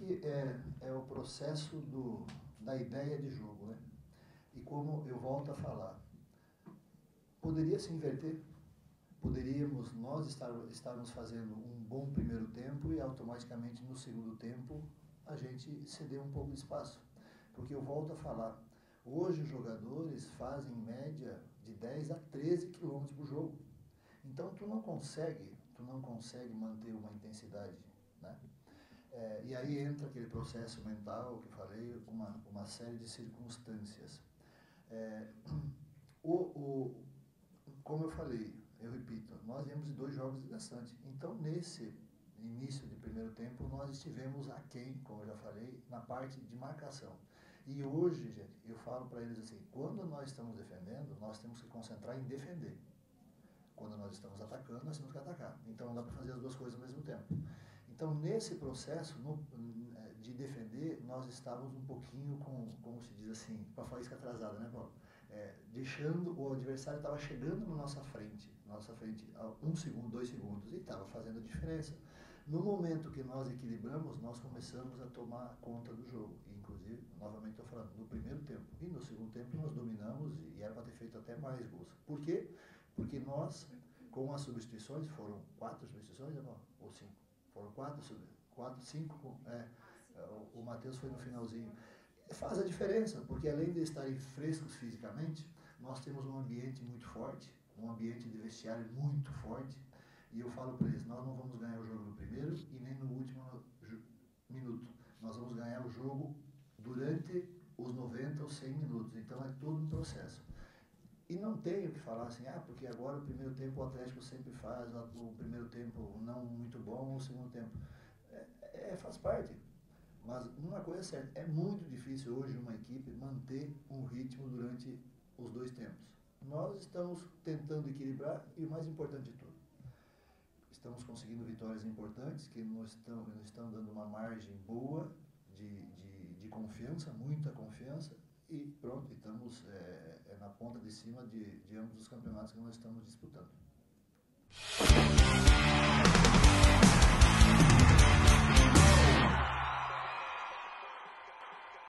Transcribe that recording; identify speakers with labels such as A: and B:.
A: que é o processo da ideia de jogo, né? E como eu volto a falar, poderia se inverter, poderíamos nós estarmos fazendo um bom primeiro tempo e automaticamente no segundo tempo a gente ceder um pouco de espaço. Porque eu volto a falar, hoje os jogadores fazem em média de 10 a 13 quilômetros por jogo. Então tu não consegue manter uma intensidade, né? E aí entra aquele processo mental que eu falei, uma série de circunstâncias. Como eu falei, eu repito, nós viemos de 2 jogos desgastantes. Então, nesse início de primeiro tempo, nós estivemos aquém, como eu já falei, na parte de marcação. E hoje, gente, eu falo para eles assim, quando nós estamos defendendo, nós temos que concentrar em defender. Quando nós estamos atacando, nós temos que atacar. Então, não dá para fazer as duas coisas ao mesmo tempo. Então, nesse processo de defender, nós estávamos um pouquinho como se diz assim, com a faísca atrasada, né, Paulo? Deixando, o adversário estava chegando na nossa frente a 1 segundo, 2 segundos, e estava fazendo a diferença. No momento que nós equilibramos, nós começamos a tomar conta do jogo. E, inclusive, novamente estou falando, no primeiro tempo. E no segundo tempo nós dominamos e era para ter feito até mais gols. Por quê? Porque nós, com as substituições, foram 4 substituições, ou 5? Foram 5, o Matheus foi no finalzinho. Faz a diferença, porque além de estarem frescos fisicamente, nós temos um ambiente muito forte, um ambiente de vestiário muito forte, e eu falo para eles, nós não vamos ganhar o jogo no primeiro e nem no último minuto. Nós vamos ganhar o jogo durante os 90 ou 100 minutos, então é todo um processo. E não tenho que falar assim, porque agora o primeiro tempo o Atlético sempre faz, o primeiro tempo não muito bom, o segundo tempo. Faz parte. Mas uma coisa é certa, é muito difícil hoje uma equipe manter um ritmo durante os 2 tempos. Nós estamos tentando equilibrar e o mais importante de tudo, estamos conseguindo vitórias importantes que nos estão dando uma margem boa de confiança, muita confiança, e pronto, estamos na ponta de cima de ambos os campeonatos que nós estamos disputando.